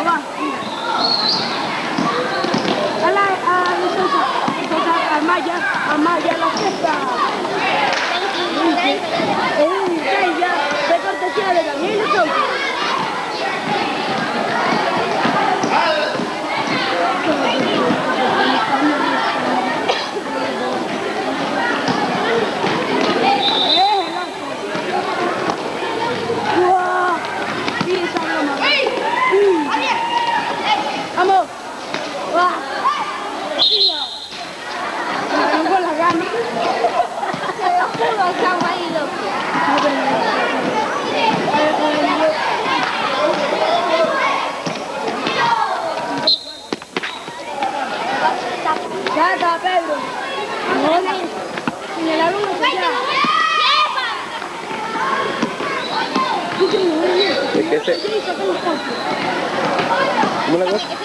Amaya la fiesta. Ella, de cortesía de Daniel Sousa. Vamos. Ya está, Pedro. En el alumno social. ¿De qué se? ¿Cómo la cosa?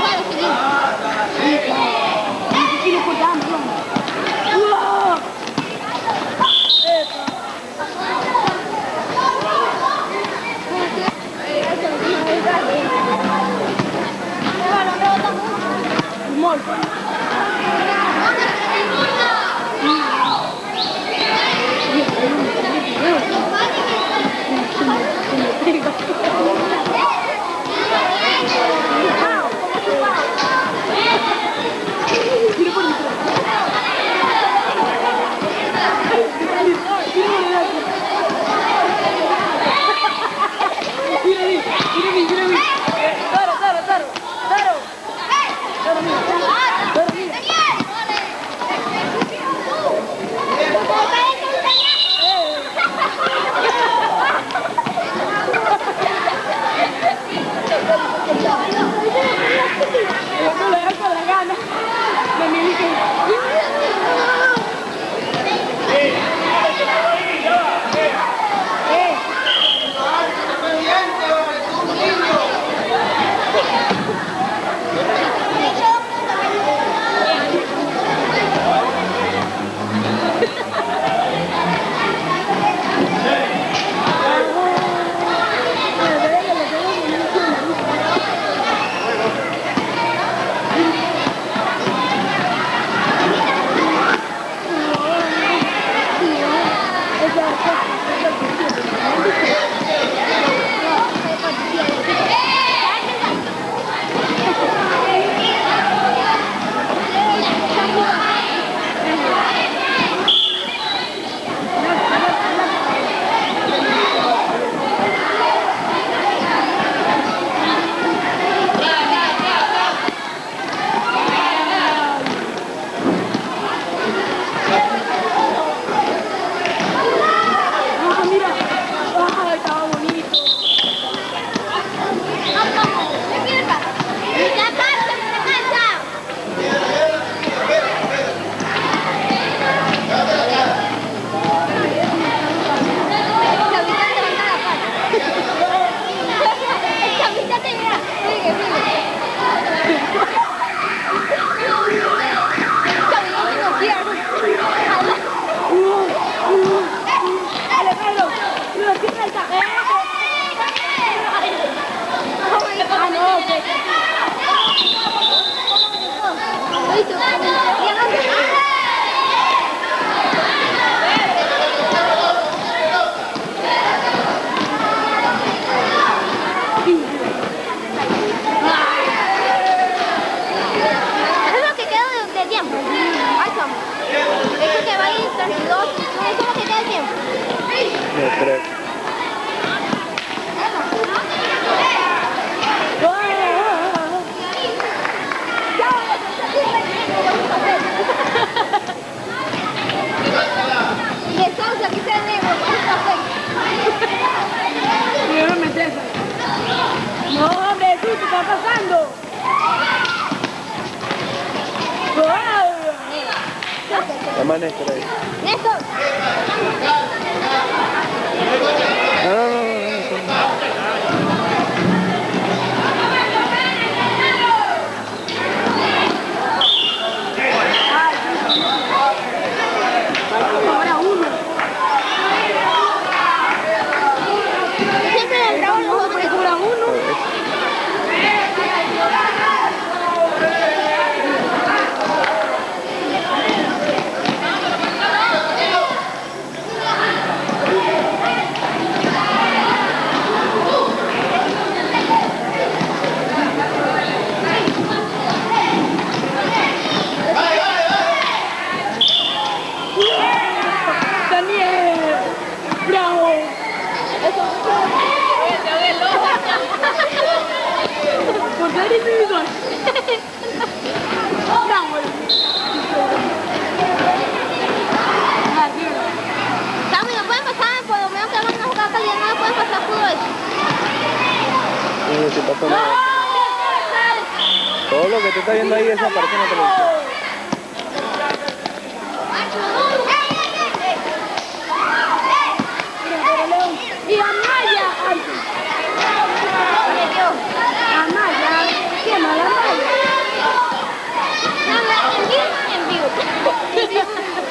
No, hombre, tú, ¿qué está pasando? Llama a Néstor ahí. ¡Néstor! Ahora uno. Siempre le entramos los dos que cubran uno. Very big one. Sammy, ¿no pueden pasar? Por lo menos que van a jugar calidad, no pueden pasar fútbol. No se pasa nada. Todo lo que te está viendo ahí desaparece en la televisión. Y Amaya. Amaya. ¿Qué mala Amaya? En vivo.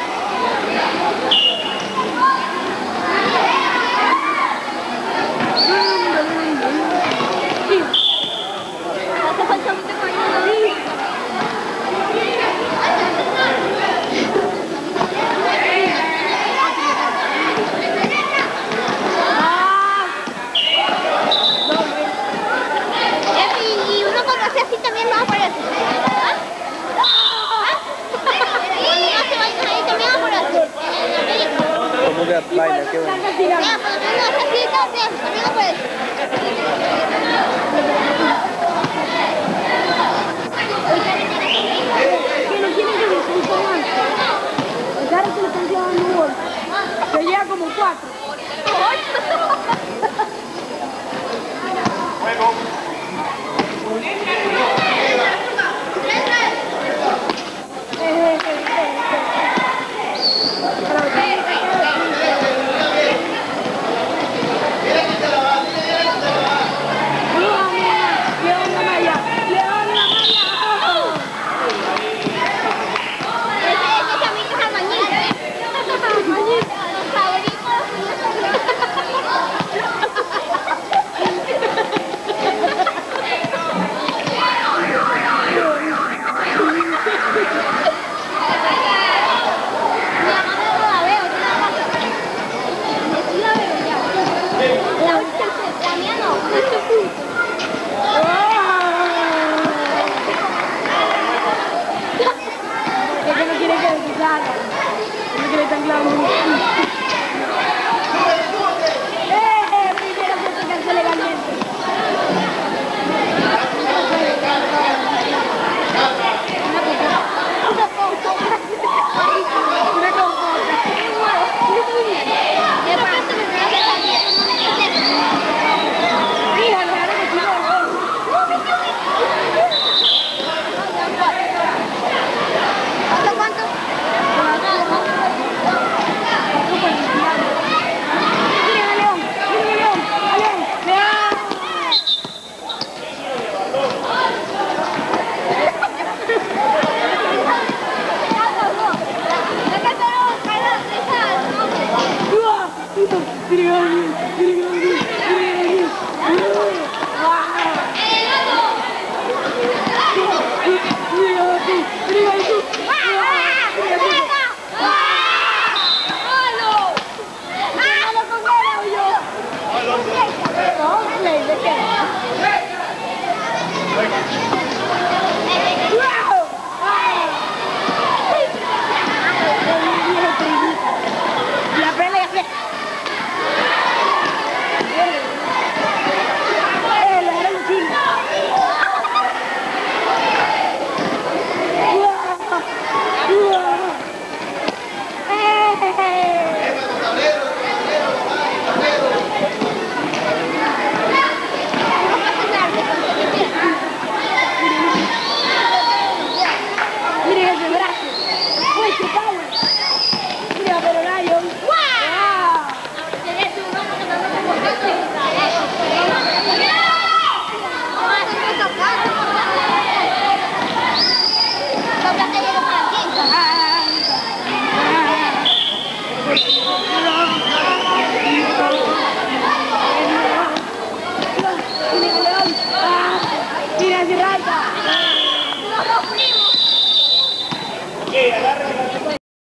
Hace falta mucho corrido. Y uno cuando hace así también va a aparecer. Cuando uno hace vainas ahí también va a aparecer. En la película. Como que baila, qué bueno. Mira, cuando uno hace así también aparece.